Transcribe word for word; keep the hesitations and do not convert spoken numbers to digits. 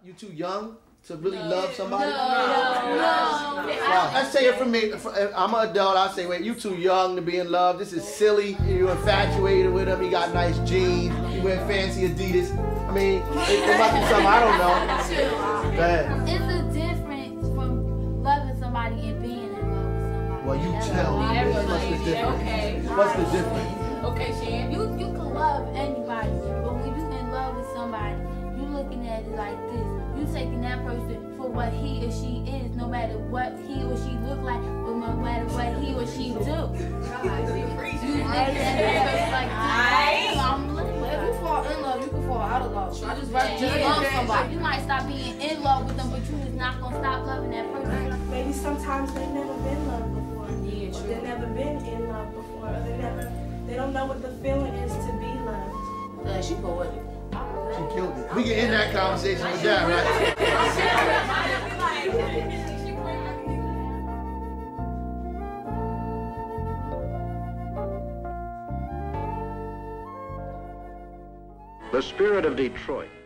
You too young to really no. love somebody? No, no, no. Well, let's say it from me. I'm an adult. I say, wait, you too young to be in love. This is silly. You're infatuated with him. He got nice jeans. He wear fancy Adidas. I mean, it, it must be something I don't know. Go ahead. It's a difference from loving somebody and being in love with somebody. Well, you tell me. What's the difference? Okay. What's the difference? Okay, Shan. You you can love anybody, but when you in love with somebody, you looking at it like this. You taking that person for what he or she is, no matter what he or she look like, or no matter what he or she do. You looking at it like this. I'm looking. If you fall in love, you can fall out of love. I just rather just love somebody. You might stop being in love with them, but you is not gonna stop loving that person. Maybe sometimes they've never been loved before. Yeah, true. Or they've never been in love before. Or they never, they don't know what the feeling is to be loved. Uh, she poetic. She killed it. We can end that conversation with that, right? The spirit of Detroit